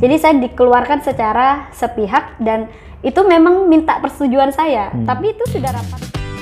Jadi saya dikeluarkan secara sepihak dan itu memang minta persetujuan saya, tapi itu sudah rapat.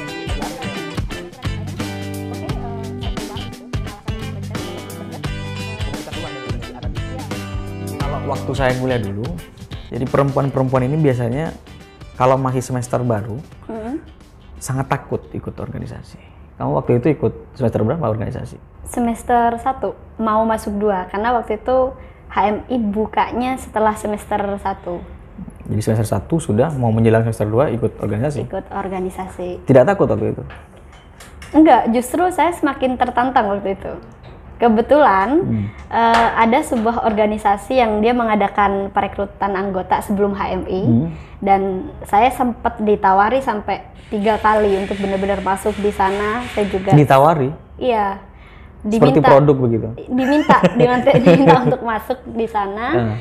Kalau waktu saya kuliah dulu, jadi perempuan-perempuan ini biasanya kalau masih semester baru, sangat takut ikut organisasi. Kamu waktu itu ikut semester berapa organisasi? Semester 1, mau masuk 2, karena waktu itu HMI bukanya setelah semester 1. Jadi semester 1 sudah mau menjelang semester 2 ikut organisasi? Ikut organisasi. Tidak takut waktu itu? Enggak, justru saya semakin tertantang waktu itu. Kebetulan ada sebuah organisasi yang dia mengadakan perekrutan anggota sebelum HMI dan saya sempat ditawari sampai 3 kali untuk benar-benar masuk di sana. Saya juga ditawari? Iya. Seperti produk begitu? Diminta untuk masuk di sana.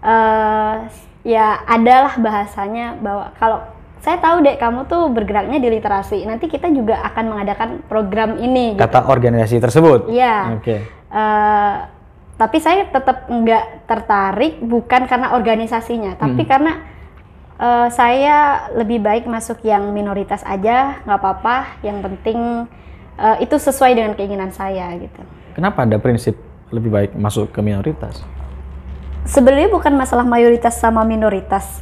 Ya adalah bahasanya bahwa kalau saya tahu deh kamu tuh bergeraknya di literasi, nanti kita juga akan mengadakan program ini. Kata gitu. Organisasi tersebut? Iya. Oke. Tapi saya tetap nggak tertarik, bukan karena organisasinya, tapi karena saya lebih baik masuk yang minoritas aja, nggak apa-apa. Yang penting itu sesuai dengan keinginan saya gitu. Kenapa ada prinsip lebih baik masuk ke minoritas? Sebenarnya bukan masalah mayoritas sama minoritas.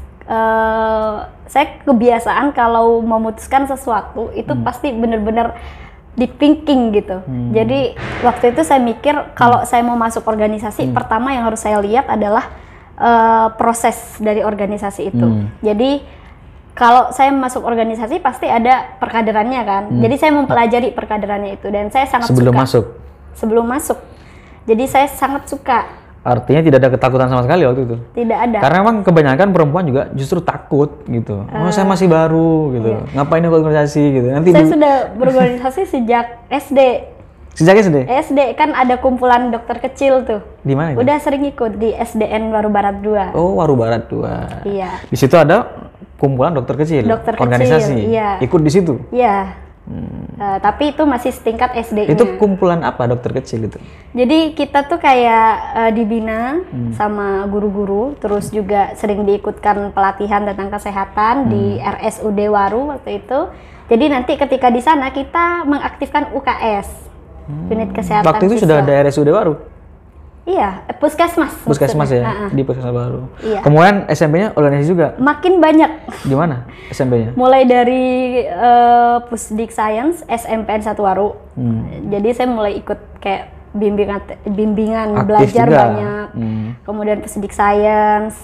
Saya kebiasaan kalau memutuskan sesuatu itu pasti benar-benar deep thinking gitu. Jadi waktu itu saya mikir kalau saya mau masuk organisasi, pertama yang harus saya lihat adalah proses dari organisasi itu. Jadi kalau saya masuk organisasi pasti ada perkaderannya kan. Jadi saya mempelajari perkaderannya itu dan saya sangat sebelum suka. masuk? Sebelum masuk. Jadi saya sangat suka. Artinya tidak ada ketakutan sama sekali waktu itu? Tidak ada. Karena memang kebanyakan perempuan juga justru takut gitu. Saya masih baru gitu. Iya. Ngapain ikut organisasi gitu. Nanti saya sudah berorganisasi sejak SD. Sejak SD? SD kan ada kumpulan dokter kecil tuh. Di mana itu? Udah sering ikut di SDN Waru Barat 2. Oh, Waru Barat 2. Iya. Di situ ada kumpulan dokter kecil. Dokter organisasi. Kecil, iya. Ikut di situ? Iya. Tapi itu masih setingkat SD-nya. Itu kumpulan apa dokter kecil itu? Jadi kita tuh kayak dibina sama guru-guru, terus juga sering diikutkan pelatihan tentang kesehatan di RSUD Waru waktu itu. Jadi nanti ketika di sana kita mengaktifkan UKS, unit kesehatan. Waktu itu sudah ada RSUD Waru? Iya, puskesmas. Puskesmas ya, di puskesmas baru. Iya. Kemudian SMP-nya organisasi juga? Makin banyak. Di mana SMP-nya? Mulai dari Pusdik Science, SMPN 1 Waru. Jadi saya mulai ikut kayak bimbingan aktif belajar juga. banyak. Kemudian Pusdik Science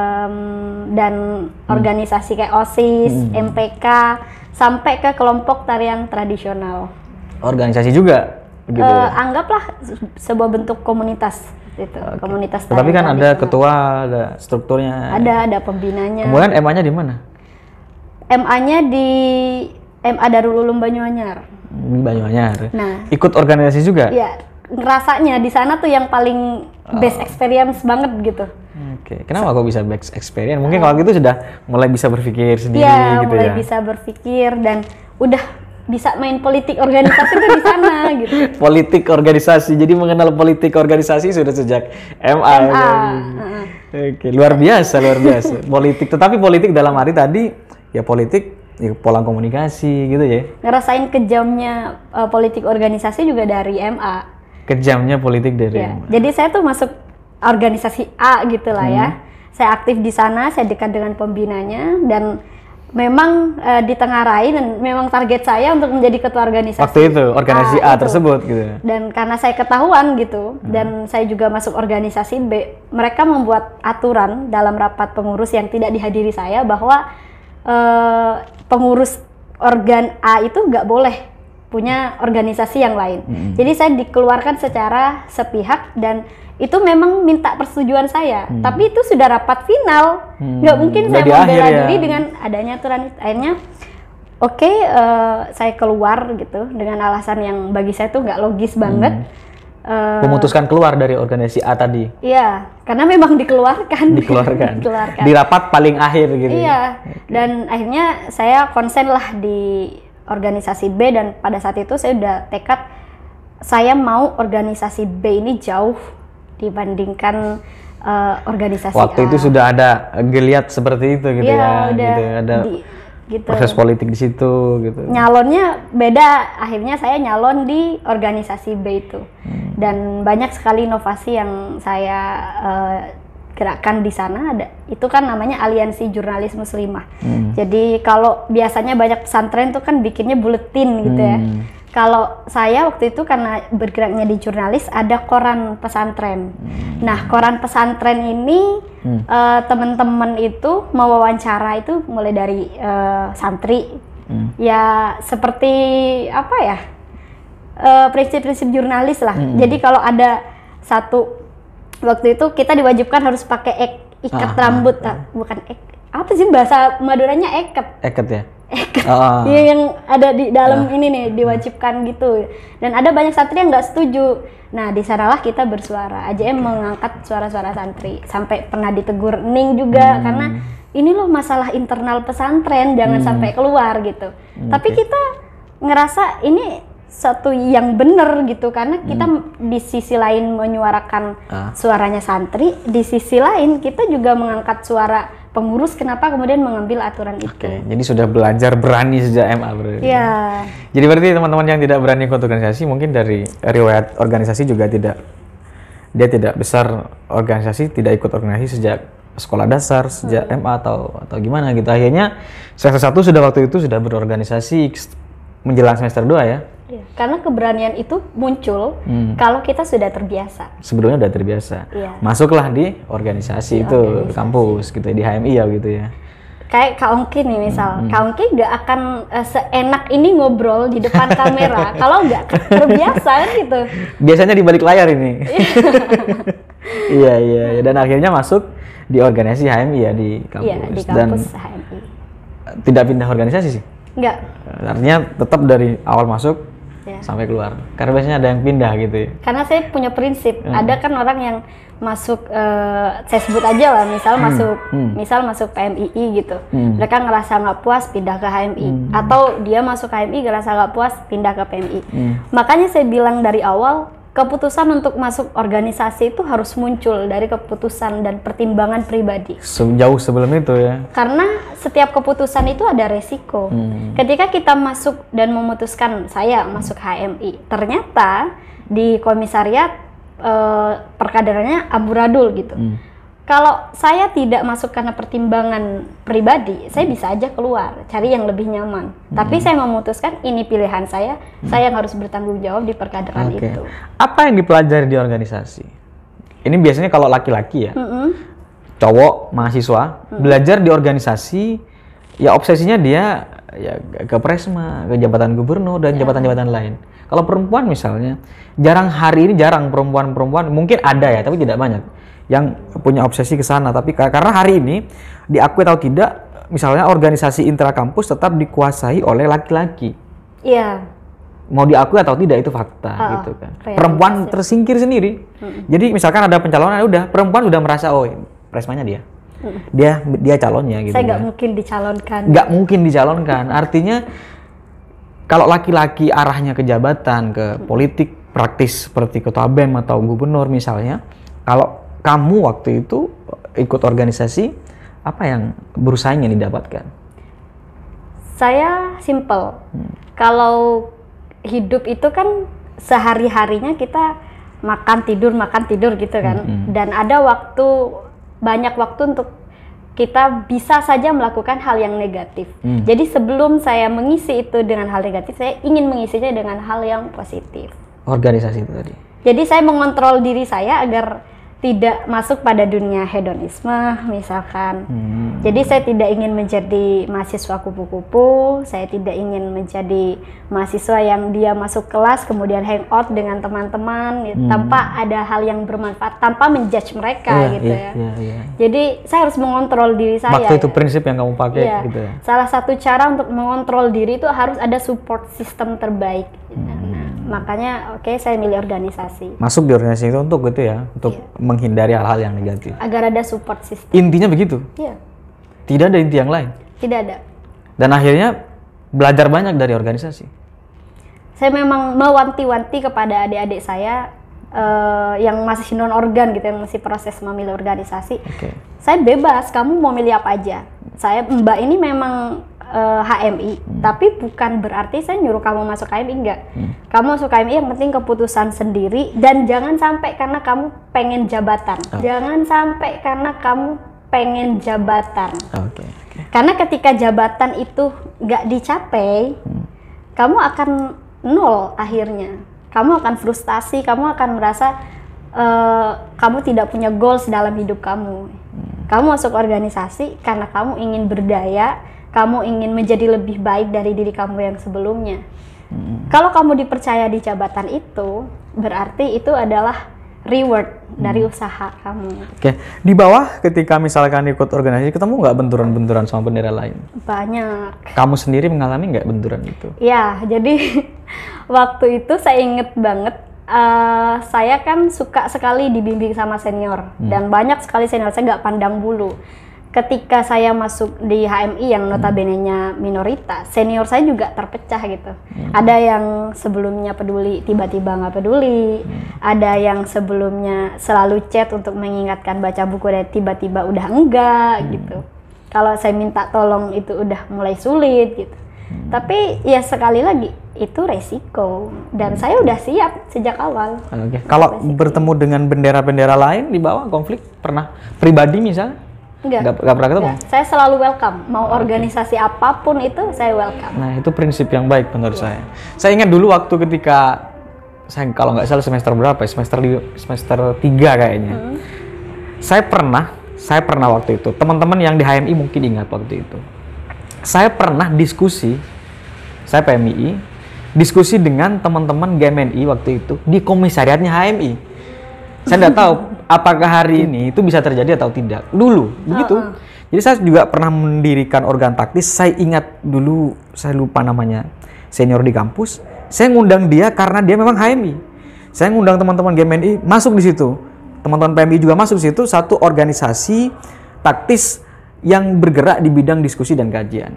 dan organisasi kayak OSIS, MPK, sampai ke kelompok tarian tradisional. Organisasi juga? Gitu ya? Anggaplah sebuah bentuk komunitas itu. Okay. Komunitas tarian. Tapi kan ada ketua, ada strukturnya. Ada pembinanya. Kemudian MA-nya di mana? MA-nya di MA Darul Ulum Banyuanyar. Banyuanyar. Nah, ikut organisasi juga? Iya, ngerasanya di sana tuh yang paling best experience banget gitu. Oke, kenapa kok bisa best experience? Mungkin kalau gitu sudah mulai bisa berpikir sendiri gitu mulai ya? bisa berpikir dan udah bisa main politik organisasi tuh di sana gitu. Politik organisasi, jadi mengenal politik organisasi sudah sejak MA. Oke, luar biasa. Politik, tetapi politik dalam arti tadi ya politik ya pola komunikasi gitu ya. Ngerasain kejamnya politik organisasi juga dari MA. Kejamnya politik dari MA. Jadi saya tuh masuk organisasi A gitu lah ya. Saya aktif di sana, saya dekat dengan pembinanya dan memang ditengarai dan memang target saya untuk menjadi ketua organisasi. Waktu itu organisasi A tersebut gitu. Dan karena saya ketahuan gitu dan saya juga masuk organisasi B, mereka membuat aturan dalam rapat pengurus yang tidak dihadiri saya bahwa pengurus organ A itu nggak boleh punya organisasi yang lain. Jadi saya dikeluarkan secara sepihak dan itu memang minta persetujuan saya, tapi itu sudah rapat final, nggak mungkin saya mau bela diri dengan adanya aturan. Akhirnya, oke, saya keluar gitu dengan alasan yang bagi saya tuh nggak logis banget. Memutuskan keluar dari organisasi A tadi? Iya, karena memang dikeluarkan. Di rapat paling akhir gitu. Iya, dan akhirnya saya konsen lah di organisasi B dan pada saat itu saya udah tekad saya mau organisasi B ini jauh dibandingkan organisasi Waktu itu sudah ada geliat seperti itu gitu ya, udah gitu. Ada gitu. proses politik di situ gitu. Nyalonnya beda, akhirnya saya nyalon di organisasi B itu. Dan banyak sekali inovasi yang saya gerakan di sana. Itu kan namanya Aliansi Jurnalis Muslimah. Jadi kalau biasanya banyak pesantren tuh kan bikinnya buletin gitu ya. Kalau saya waktu itu karena bergeraknya di jurnalis, ada koran pesantren. Nah, koran pesantren ini teman-teman itu mewawancara itu mulai dari santri. Ya seperti apa ya, prinsip-prinsip jurnalis lah. Jadi kalau ada satu, waktu itu kita diwajibkan harus pakai ikat rambut. Bukan apa sih bahasa Maduranya, Eket ya? Iya, yang ada di dalam ini nih, diwajibkan gitu. Dan ada banyak santri yang nggak setuju. Nah, di sanalah kita bersuara. AJM mengangkat suara-suara santri. Sampai pernah ditegur Ning juga, karena ini loh masalah internal pesantren, jangan sampai keluar gitu. Tapi kita ngerasa ini satu yang benar gitu, karena kita di sisi lain menyuarakan suaranya santri, di sisi lain kita juga mengangkat suara pengurus kenapa kemudian mengambil aturan itu. Jadi sudah belajar berani sejak MA berarti. Iya. Jadi berarti teman-teman yang tidak berani ikut organisasi mungkin dari riwayat organisasi juga dia tidak besar organisasi, tidak ikut organisasi sejak sekolah dasar, sejak MA atau gimana gitu. Akhirnya semester 1 waktu itu sudah berorganisasi menjelang semester 2 ya. Iya, karena keberanian itu muncul kalau kita sudah terbiasa. Sebelumnya udah terbiasa. Iya. Masuklah di organisasi itu kampus gitu, di HMI ya gitu ya. Kayak Kak Ongki nih misal, Kak Ongki nggak akan seenak ini ngobrol di depan kamera kalau nggak terbiasa kan gitu. Biasanya di balik layar ini. Iya. Dan akhirnya masuk di organisasi HMI ya di kampus. Iya, di kampus HMI. Tidak pindah organisasi sih? Enggak. Artinya tetap dari awal masuk sampai keluar. Karena biasanya ada yang pindah gitu ya. Karena saya punya prinsip. Ada kan orang yang masuk, saya sebut aja lah, misal masuk PMII gitu. Mereka ngerasa nggak puas pindah ke HMI. Atau dia masuk HMI ngerasa nggak puas pindah ke PMI. Makanya saya bilang dari awal, keputusan untuk masuk organisasi itu harus muncul dari keputusan dan pertimbangan pribadi. Jauh sebelum itu ya. Karena setiap keputusan itu ada resiko. Ketika kita masuk dan memutuskan saya masuk HMI, ternyata di komisariat perkaderannya amburadul gitu. Kalau saya tidak masuk karena pertimbangan pribadi, saya bisa aja keluar, cari yang lebih nyaman. Tapi saya memutuskan ini pilihan saya yang harus bertanggung jawab di perkaderan itu. Apa yang dipelajari di organisasi? Ini biasanya kalau laki-laki ya, cowok, mahasiswa, belajar di organisasi, ya obsesinya dia ya ke Presma, ke jabatan gubernur, dan jabatan-jabatan lain. Kalau perempuan misalnya, jarang perempuan, mungkin ada ya, tapi tidak banyak yang punya obsesi ke sana. Tapi karena hari ini diakui atau tidak, misalnya organisasi intrakampus tetap dikuasai oleh laki-laki. Iya. Mau diakui atau tidak itu fakta gitu kan. Perempuan tersingkir sendiri. Jadi misalkan ada pencalonan, udah perempuan udah merasa Presmanya dia. Dia calonnya gitu. Saya nggak mungkin dicalonkan. Nggak mungkin dicalonkan. Artinya kalau laki-laki arahnya ke jabatan, ke politik praktis seperti ketua BEM atau gubernur misalnya, kalau kamu waktu itu ikut organisasi, apa yang bersaing yang didapatkan? Saya simple. Kalau hidup itu kan sehari-harinya kita makan tidur gitu kan. Dan ada banyak waktu untuk kita bisa saja melakukan hal yang negatif. Jadi sebelum saya mengisi itu dengan hal negatif, saya ingin mengisinya dengan hal yang positif. Organisasi itu tadi. Jadi saya mengontrol diri saya agar tidak masuk pada dunia hedonisme misalkan. Jadi saya tidak ingin menjadi mahasiswa kupu-kupu, saya tidak ingin menjadi mahasiswa yang dia masuk kelas kemudian hangout dengan teman-teman tanpa ada hal yang bermanfaat, tanpa menjudge mereka gitu ya. Jadi saya harus mengontrol diri saya. Waktu itu prinsip yang kamu pakai gitu ya. Salah satu cara untuk mengontrol diri itu harus ada support system terbaik. Makanya saya milih organisasi. Masuk di organisasi itu untuk gitu ya, untuk menghindari hal-hal yang negatif. Agar ada support system. Intinya begitu? Iya. Tidak ada inti yang lain? Tidak ada. Dan akhirnya belajar banyak dari organisasi? Saya memang mewanti-wanti kepada adik-adik saya, yang masih non organ gitu, yang masih proses memilih organisasi, Oke. saya bebas, kamu mau milih apa aja. Saya Mbak ini memang HMI, tapi bukan berarti saya nyuruh kamu masuk HMI, enggak. Kamu masuk HMI yang penting keputusan sendiri, dan jangan sampai karena kamu pengen jabatan. Jangan sampai karena kamu pengen jabatan. Oke. Karena ketika jabatan itu nggak dicapai, kamu akan nol akhirnya. Kamu akan frustasi, kamu akan merasa kamu tidak punya goals dalam hidup kamu. Kamu masuk organisasi karena kamu ingin berdaya, kamu ingin menjadi lebih baik dari diri kamu yang sebelumnya. Kalau kamu dipercaya di jabatan itu, berarti itu adalah reward dari usaha kamu. Oke, di bawah ketika misalkan ikut organisasi, ketemu nggak benturan-benturan sama bendera lain? Banyak. Kamu sendiri mengalami nggak benturan itu? Ya, jadi waktu itu saya inget banget, saya kan suka sekali dibimbing sama senior, dan banyak sekali senior, saya nggak pandang bulu. Ketika saya masuk di HMI yang notabene-nya minoritas, senior saya juga terpecah gitu. Ada yang sebelumnya peduli, tiba-tiba nggak peduli. Ada yang sebelumnya selalu chat untuk mengingatkan baca buku, dan tiba-tiba udah enggak gitu. Kalau saya minta tolong itu udah mulai sulit gitu. Tapi ya sekali lagi, itu resiko. Dan saya udah siap sejak awal. Oke. Kalau bertemu dengan bendera-bendera lain di bawah konflik, pernah pribadi misalnya? Nggak pernah ketemu? Enggak. Saya selalu welcome. Mau organisasi apapun itu, saya welcome. Nah, itu prinsip yang baik menurut saya. Saya ingat dulu waktu ketika, saya kalau nggak salah semester berapa ya? Semester 3 kayaknya. Saya pernah waktu itu, teman-teman yang di HMI mungkin ingat waktu itu. Saya pernah diskusi, saya PMI, diskusi dengan teman-teman GMNI waktu itu di komisariatnya HMI. Saya nggak tahu apakah hari ini itu bisa terjadi atau tidak. Dulu, begitu. Jadi saya juga pernah mendirikan organ taktis. Saya ingat dulu, saya lupa namanya, senior di kampus. Saya ngundang dia karena dia memang HMI. Saya ngundang teman-teman GMNI masuk di situ. Teman-teman PMI juga masuk di situ. Satu organisasi taktis yang bergerak di bidang diskusi dan kajian.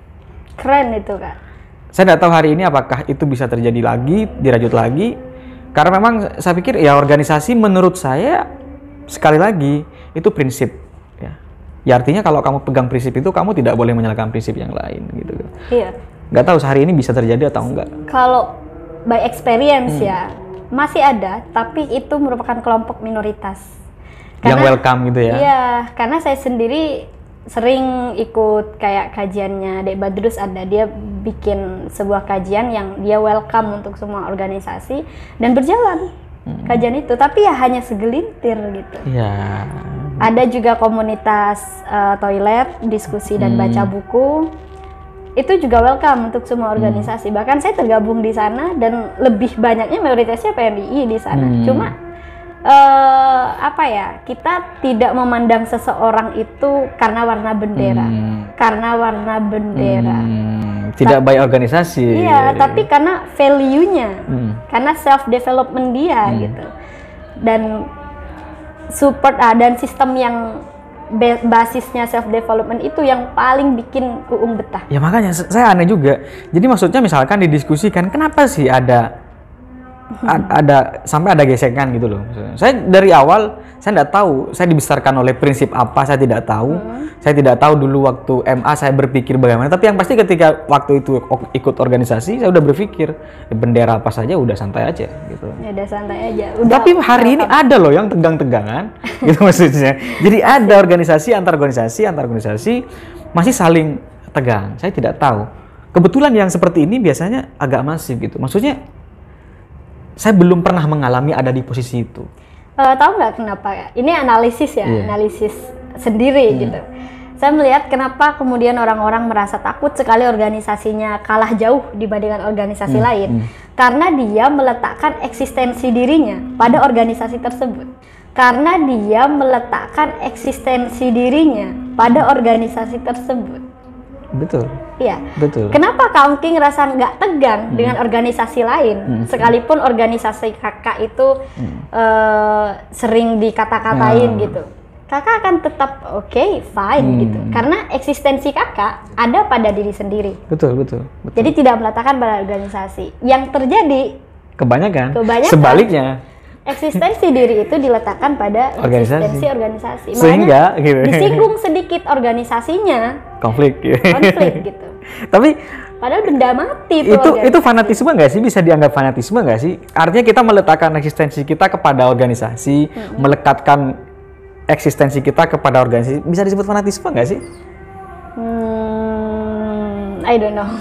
Keren itu, Kak. Saya nggak tahu hari ini apakah itu bisa terjadi lagi, dirajut lagi. Karena memang saya pikir ya organisasi menurut saya sekali lagi itu prinsip ya. Ya artinya kalau kamu pegang prinsip itu, kamu tidak boleh menyalahkan prinsip yang lain gitu. Iya. Nggak tahu hari ini bisa terjadi atau enggak. Kalau by experience ya masih ada, tapi itu merupakan kelompok minoritas. Yang welcome gitu ya. Iya, karena saya sendiri sering ikut kayak kajiannya Dek Badrus, ada dia bikin sebuah kajian yang dia welcome untuk semua organisasi dan berjalan kajian itu, tapi ya hanya segelintir gitu. Iya. Ada juga komunitas toilet, diskusi dan baca buku. Itu juga welcome untuk semua organisasi. Bahkan saya tergabung di sana dan lebih banyaknya mayoritasnya PMII di sana. Cuma apa ya, kita tidak memandang seseorang itu karena warna bendera, tidak baik organisasi. Iya, tapi karena value-nya, karena self development dia gitu, dan support dan sistem yang basisnya self development itu yang paling bikin Uung betah. Ya makanya saya aneh juga. Jadi maksudnya misalkan didiskusikan, kenapa sih ada sampai ada gesekan gitu loh. Saya dari awal saya nggak tahu, saya dibesarkan oleh prinsip apa saya tidak tahu. Saya tidak tahu dulu waktu MA saya berpikir bagaimana. Tapi yang pasti ketika waktu itu ikut organisasi, saya udah berpikir bendera apa saja udah santai aja gitu. Ya udah santai aja. Tapi hari ini ada loh yang tegang-tegangan gitu maksudnya. Jadi ada organisasi antar organisasi masih saling tegang. Saya tidak tahu. Kebetulan yang seperti ini biasanya agak masif gitu. Maksudnya saya belum pernah mengalami ada di posisi itu. Tahu nggak kenapa? Ini analisis ya, analisis sendiri gitu. Saya melihat kenapa kemudian orang-orang merasa takut sekali organisasinya kalah jauh dibandingkan organisasi lain. Karena dia meletakkan eksistensi dirinya pada organisasi tersebut. Karena dia meletakkan eksistensi dirinya pada organisasi tersebut. Betul. Iya. Betul. Kenapa Kak Ungki ngerasa nggak tegang dengan organisasi lain, sekalipun organisasi kakak itu sering dikata-katain gitu. Kakak akan tetap fine gitu. Karena eksistensi kakak ada pada diri sendiri. Betul. Jadi tidak meletakkan pada organisasi. Yang terjadi kebanyakan. Kebanyakan Sebaliknya. Eksistensi diri itu diletakkan pada eksistensi organisasi. Sehingga gitu. Disinggung sedikit organisasinya, konflik gitu. Tapi padahal benda mati itu fanatisme nggak sih? Bisa dianggap fanatisme nggak sih? Artinya kita meletakkan eksistensi kita kepada organisasi, melekatkan eksistensi kita kepada organisasi, bisa disebut fanatisme nggak sih? I don't know.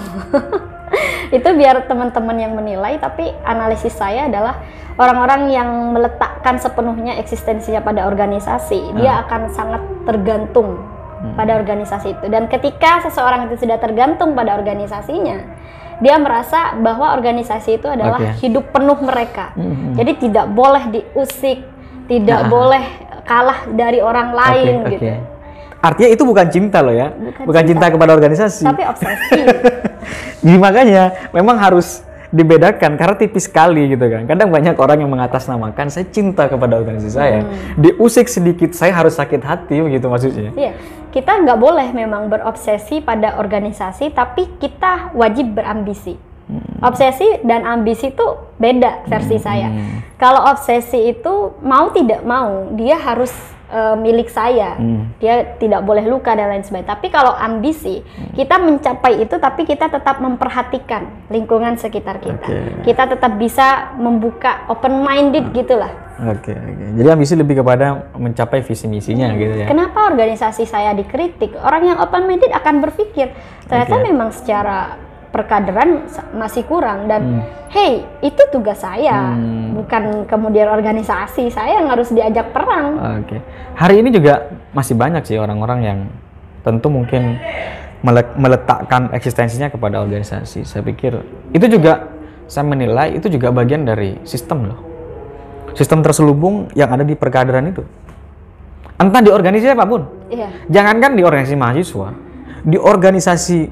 Itu biar teman-teman yang menilai, tapi analisis saya adalah orang-orang yang meletakkan sepenuhnya eksistensinya pada organisasi, dia akan sangat tergantung pada organisasi itu. Dan ketika seseorang itu sudah tergantung pada organisasinya, dia merasa bahwa organisasi itu adalah hidup penuh mereka. Jadi tidak boleh diusik, tidak boleh kalah dari orang lain gitu. Artinya itu bukan cinta loh ya, bukan cinta kepada organisasi, tapi obsesi. Jadi makanya memang harus dibedakan karena tipis sekali gitu kan. Kadang banyak orang yang mengatasnamakan saya cinta kepada organisasi saya, diusik sedikit saya harus sakit hati begitu maksudnya. Iya, kita nggak boleh memang berobsesi pada organisasi, tapi kita wajib berambisi. Obsesi dan ambisi itu beda versi saya. Kalau obsesi itu mau tidak mau dia harus milik saya, dia tidak boleh luka dan lain sebagainya. Tapi kalau ambisi, kita mencapai itu tapi kita tetap memperhatikan lingkungan sekitar kita. Kita tetap bisa membuka open minded gitulah. Jadi ambisi lebih kepada mencapai visi misinya gitu ya. Kenapa organisasi saya dikritik? Orang yang open minded akan berpikir ternyata memang secara perkaderan masih kurang dan hey, itu tugas saya, bukan kemudian organisasi saya yang harus diajak perang. Hari ini juga masih banyak sih orang-orang yang tentu mungkin meletakkan eksistensinya kepada organisasi. Saya pikir itu juga, saya menilai itu juga bagian dari sistem loh, sistem terselubung yang ada di perkaderan itu, entah di organisasi apapun. Jangankan di organisasi mahasiswa, di organisasi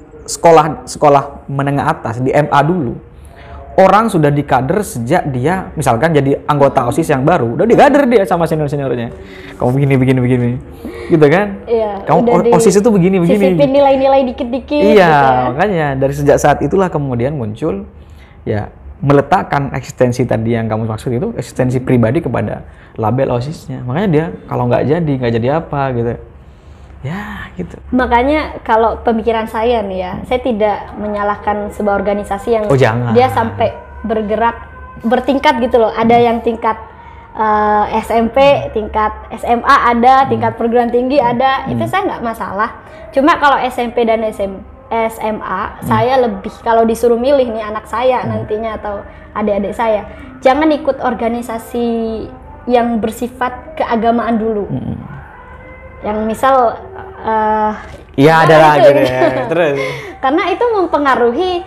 sekolah menengah atas, di MA dulu, orang sudah dikader sejak dia misalkan jadi anggota OSIS yang baru, udah dikader dia sama senior-seniornya. Kamu begini, gitu kan? Kamu OSIS itu begini. Sisipin nilai-nilai dikit-dikit. Iya, gitu ya. Makanya dari sejak saat itulah kemudian muncul ya meletakkan eksistensi tadi yang kamu maksud itu, eksistensi pribadi kepada label OSISnya. Makanya dia kalau nggak jadi apa gitu. Ya gitu. Makanya kalau pemikiran saya nih ya, saya tidak menyalahkan sebuah organisasi yang dia sampai bertingkat gitu loh. Ada yang tingkat SMP, tingkat SMA ada, tingkat perguruan tinggi ada. Itu saya nggak masalah. Cuma kalau SMP dan SMA, saya lebih kalau disuruh milih nih anak saya nantinya atau adik-adik saya, jangan ikut organisasi yang bersifat keagamaan dulu. Yang misal adalah gitu ya. Terus karena itu mempengaruhi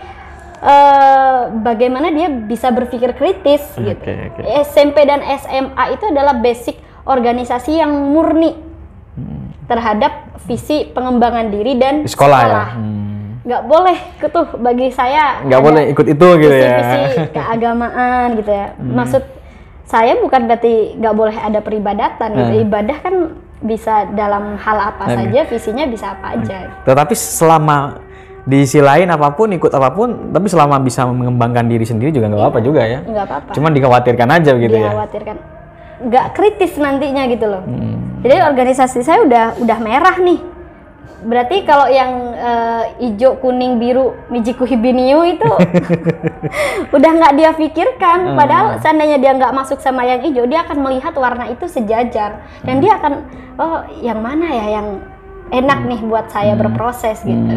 bagaimana dia bisa berpikir kritis gitu. SMP dan SMA itu adalah basic organisasi yang murni terhadap visi pengembangan diri dan sekolah. Ya? Nggak boleh tuh bagi saya. Nggak boleh ikut itu gitu ya. Visi keagamaan gitu ya. Maksud saya bukan berarti nggak boleh ada peribadatan gitu. Ibadah kan bisa dalam hal apa saja, visinya bisa apa aja. Tetapi selama di sisi lain apapun, ikut apapun, tapi selama bisa mengembangkan diri sendiri juga nggak apa-apa juga ya. Nggak apa-apa. Cuman dikhawatirkan aja gitu ya. Dikhawatirkan. Nggak kritis nantinya gitu loh. Jadi organisasi saya udah merah nih. Berarti kalau yang hijau, kuning, biru, Mijiku Hibiniu itu udah nggak dia pikirkan. Padahal seandainya dia nggak masuk sama yang hijau, dia akan melihat warna itu sejajar. Dan dia akan, oh yang mana ya yang enak nih buat saya berproses gitu.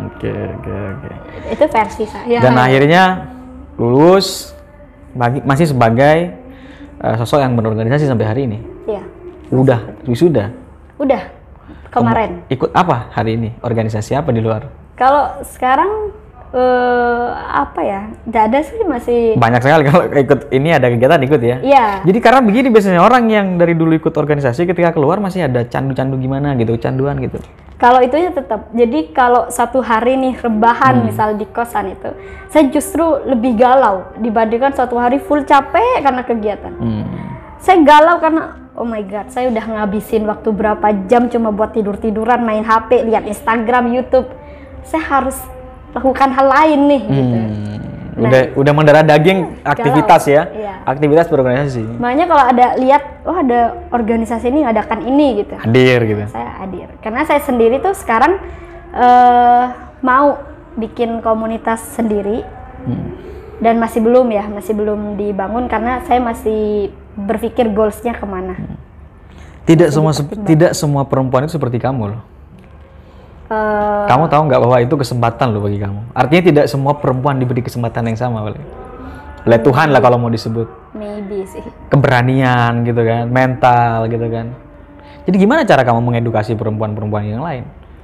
Itu versi saya. Dan akhirnya lulus, masih sebagai sosok yang berorganisasi sampai hari ini? Iya. Udah, wisuda? Udah. Kemarin. Ikut apa hari ini? Organisasi apa di luar? Kalau sekarang apa ya? Nggak ada sih, masih. Banyak sekali kalau ikut ini ada kegiatan ikut ya. Iya. Jadi karena begini biasanya orang yang dari dulu ikut organisasi ketika keluar masih ada candu-candu gimana gitu, canduan gitu. Kalau itu ya tetap. Jadi kalau satu hari nih rebahan misal di kosan itu, saya justru lebih galau dibandingkan satu hari full capek karena kegiatan. Saya galau karena oh my god, saya udah ngabisin waktu berapa jam cuma buat tidur-tiduran, main HP, lihat Instagram, YouTube. Saya harus lakukan hal lain nih gitu. Udah mendarah daging aktivitas galau. ya. Iya. Aktivitas berorganisasi. Makanya kalau ada lihat, oh ada organisasi ini ngadakan ini gitu. Hadir gitu. Saya hadir. Karena saya sendiri tuh sekarang mau bikin komunitas sendiri. Dan masih belum dibangun karena saya masih berpikir goalsnya kemana. Tidak semua perempuan itu seperti kamu loh. Kamu tahu nggak bahwa itu kesempatan loh bagi kamu. Artinya tidak semua perempuan diberi kesempatan yang sama oleh Tuhan lah kalau mau disebut. Maybe sih. Keberanian gitu kan, mental gitu kan. Jadi gimana cara kamu mengedukasi perempuan-perempuan yang lain?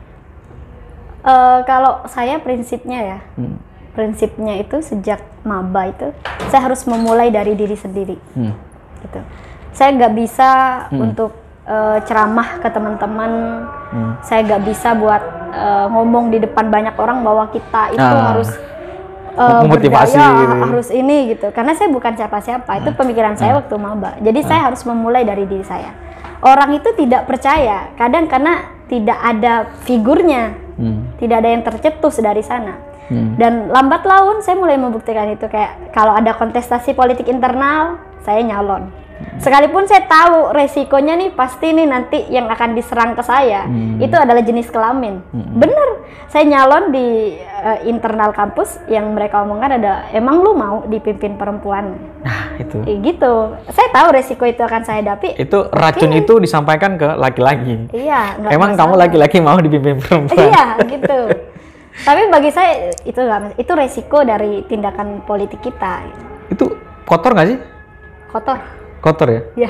Kalau saya prinsipnya prinsipnya itu sejak maba itu saya harus memulai dari diri sendiri. Gitu. Saya nggak bisa untuk ceramah ke teman-teman, saya nggak bisa buat ngomong di depan banyak orang bahwa kita itu harus memotivasi gitu. Harus ini gitu. Karena saya bukan siapa-siapa, itu pemikiran saya waktu maba. Jadi saya harus memulai dari diri saya. Orang itu tidak percaya, kadang karena tidak ada figurnya, tidak ada yang tercetus dari sana. Dan lambat laun saya mulai membuktikan itu, kayak kalau ada kontestasi politik internal, saya nyalon. Sekalipun saya tahu resikonya nih, pasti nih nanti yang akan diserang ke saya itu adalah jenis kelamin. Bener, saya nyalon di internal kampus, yang mereka omongkan ada, emang lu mau dipimpin perempuan? Nah itu. Gitu, saya tahu resiko itu akan saya hadapi. Itu racun itu disampaikan ke laki-laki. Iya. Emang kamu laki-laki mau dipimpin perempuan? Iya, gitu. Tapi bagi saya itu resiko dari tindakan politik kita. Itu kotor nggak sih? Kotor ya? Iya.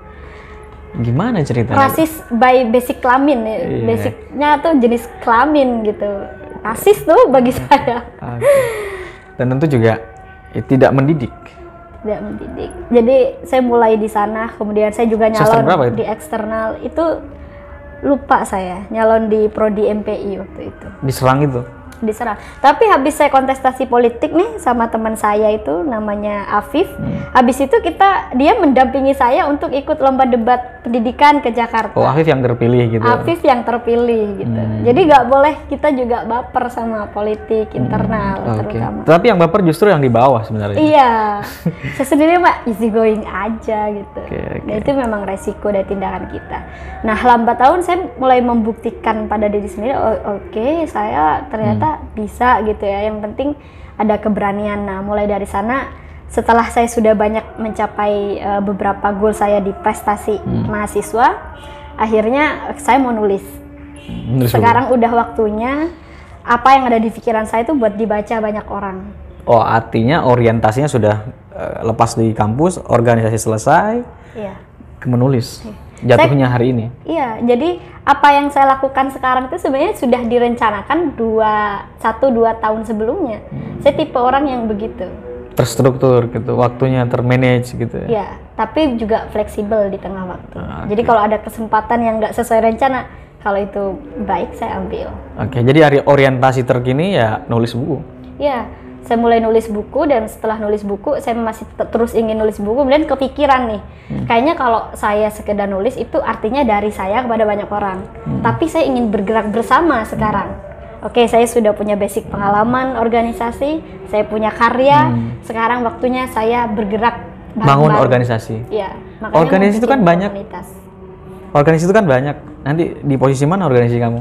Gimana ceritanya? Rasis by basic kelamin, basicnya tuh jenis kelamin gitu. Rasis tuh bagi saya. Dan tentu juga tidak mendidik. Tidak mendidik. Jadi saya mulai di sana, kemudian saya juga nyalon di eksternal. Itu lupa saya, nyalon di Prodi MPI waktu itu. Diserang itu? Diserang. Tapi habis saya kontestasi politik nih sama teman saya itu namanya Afif. Habis itu dia mendampingi saya untuk ikut lomba debat pendidikan ke Jakarta. Oh, Afif yang terpilih gitu. Afif yang terpilih gitu. Jadi nggak boleh kita juga baper sama politik internal terutama. Tapi yang baper justru yang di bawah sebenarnya. Iya. Saya sendiri mah easy going aja gitu. Nah, itu memang resiko dari tindakan kita. Nah, lambat tahun saya mulai membuktikan pada diri sendiri, oke, saya ternyata bisa gitu ya, yang penting ada keberanian. Nah, mulai dari sana, setelah saya sudah banyak mencapai beberapa goal saya di prestasi mahasiswa, akhirnya saya mau nulis. Sekarang udah waktunya apa yang ada di pikiran saya itu buat dibaca banyak orang. Oh, artinya orientasinya sudah lepas di kampus, organisasi selesai, menulis. Jatuhnya hari ini. Iya, jadi apa yang saya lakukan sekarang itu sebenarnya sudah direncanakan 1-2 tahun sebelumnya. Saya tipe orang yang begitu. Terstruktur gitu, waktunya termanage gitu ya. Iya, tapi juga fleksibel di tengah waktu. Jadi kalau ada kesempatan yang nggak sesuai rencana, kalau itu baik saya ambil. Jadi orientasi terkini ya nulis buku. Iya. Saya mulai nulis buku, dan setelah nulis buku saya masih terus ingin nulis buku, kemudian kepikiran nih, kayaknya kalau saya sekedar nulis itu artinya dari saya kepada banyak orang, tapi saya ingin bergerak bersama sekarang. Oke, saya sudah punya basic pengalaman organisasi, saya punya karya, sekarang waktunya saya bergerak bangun organisasi. Iya, organisasi itu kan banyak. Organisasi itu kan banyak. Nanti di posisi mana organisasi kamu?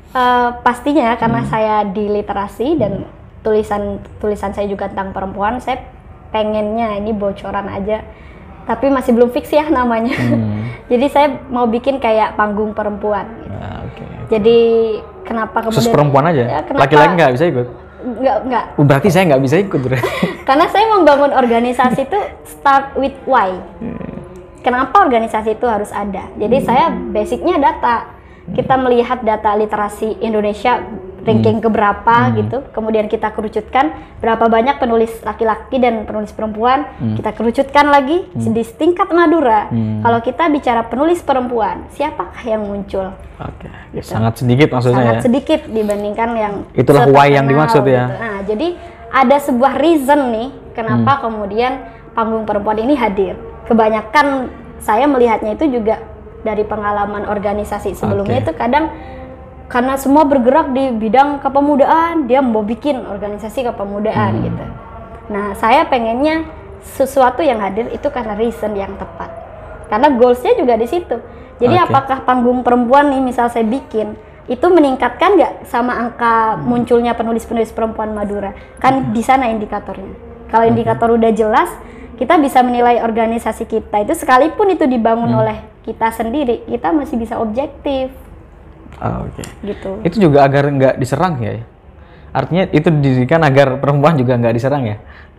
Pastinya karena saya di literasi dan tulisan saya juga tentang perempuan, saya pengennya ini bocoran aja, tapi masih belum fix ya namanya. Jadi saya mau bikin kayak panggung perempuan gitu. Jadi kenapa kemudian khusus perempuan aja? Ya, laki-laki nggak bisa ikut? Nggak. Berarti saya nggak bisa ikut. Karena saya membangun organisasi itu start with why. Kenapa organisasi itu harus ada? Jadi saya basicnya data. Kita melihat data literasi Indonesia ranking keberapa gitu, kemudian kita kerucutkan berapa banyak penulis laki-laki dan penulis perempuan, kita kerucutkan lagi di tingkat Madura. Kalau kita bicara penulis perempuan, siapakah yang muncul? Gitu. Sangat sedikit maksudnya. Sangat sedikit dibandingkan yang itulah why yang dimaksud ya. Gitu. Nah, jadi ada sebuah reason nih kenapa kemudian panggung perempuan ini hadir. Kebanyakan saya melihatnya itu juga dari pengalaman organisasi sebelumnya. Itu kadang karena semua bergerak di bidang kepemudaan, dia mau bikin organisasi kepemudaan gitu. Nah, saya pengennya sesuatu yang hadir itu karena reason yang tepat. Karena goalsnya juga di situ. Jadi apakah panggung perempuan nih misal saya bikin, itu meningkatkan nggak sama angka munculnya penulis-penulis perempuan Madura? Kan di sana indikatornya. Kalau indikator udah jelas, kita bisa menilai organisasi kita itu sekalipun itu dibangun oleh kita sendiri, kita masih bisa objektif. Gitu. Itu juga agar nggak diserang ya? Artinya itu didirikan agar perempuan juga nggak diserang ya?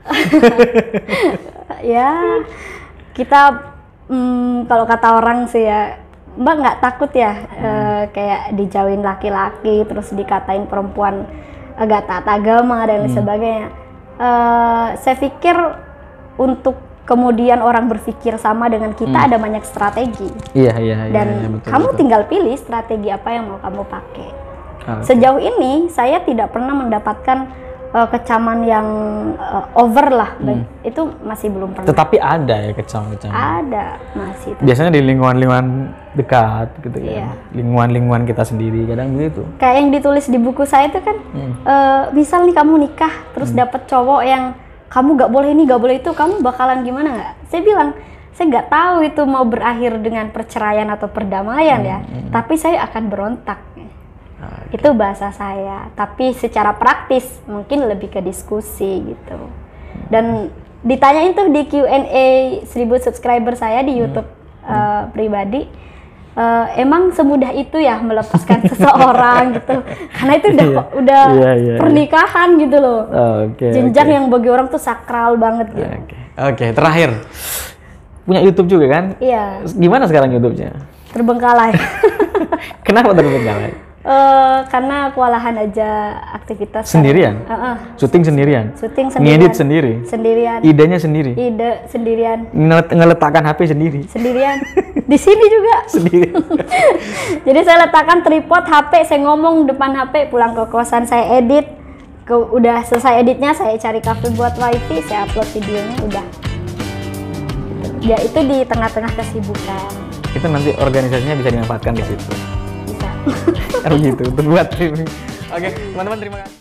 Ya, kita kalau kata orang sih ya, Mbak nggak takut ya kayak dijauhin laki-laki terus dikatain perempuan agak taat agama dan lain sebagainya. Saya pikir untuk kemudian orang berpikir sama dengan kita ada banyak strategi. Iya. Dan betul, kamu betul. tinggal pilih strategi apa yang mau kamu pakai. Sejauh ini saya tidak pernah mendapatkan kecaman yang over lah. Itu masih belum pernah. Tetapi ada ya kecaman-kecaman. Ada masih. Biasanya di lingkungan-lingkungan dekat gitu kan. Iya. Lingkungan-lingkungan kita sendiri kadang begitu. Kayak yang ditulis di buku saya itu kan, misal nih kamu nikah terus dapet cowok yang kamu gak boleh ini, gak boleh itu, kamu bakalan gimana nggak? Saya bilang, saya nggak tahu itu mau berakhir dengan perceraian atau perdamaian ya, tapi saya akan berontak. Itu bahasa saya, tapi secara praktis mungkin lebih ke diskusi gitu. Dan ditanyain tuh di Q&A 1000 subscriber saya di YouTube pribadi, emang semudah itu ya melepaskan seseorang gitu, karena itu udah pernikahan gitu loh, jenjang yang bagi orang tuh sakral banget gitu. Oke, terakhir punya YouTube juga kan? Iya. Gimana sekarang YouTube-nya? Terbengkalai. Kenapa terbengkalai? Karena kewalahan aja aktivitas sendirian, syuting sendirian, ngedit sendiri, idenya sendiri, ide sendirian, ngeletakkan HP sendiri, di sini juga sendiri. Jadi saya letakkan tripod HP, saya ngomong depan HP, pulang ke kosan saya edit, udah selesai editnya saya cari kafe buat wifi, saya upload videonya, udah. Ya itu di tengah-tengah kesibukan. Itu nanti organisasinya bisa dimanfaatkan di situ. Bisa. Harus gitu, untuk buat streaming. Oke, teman-teman terima kasih.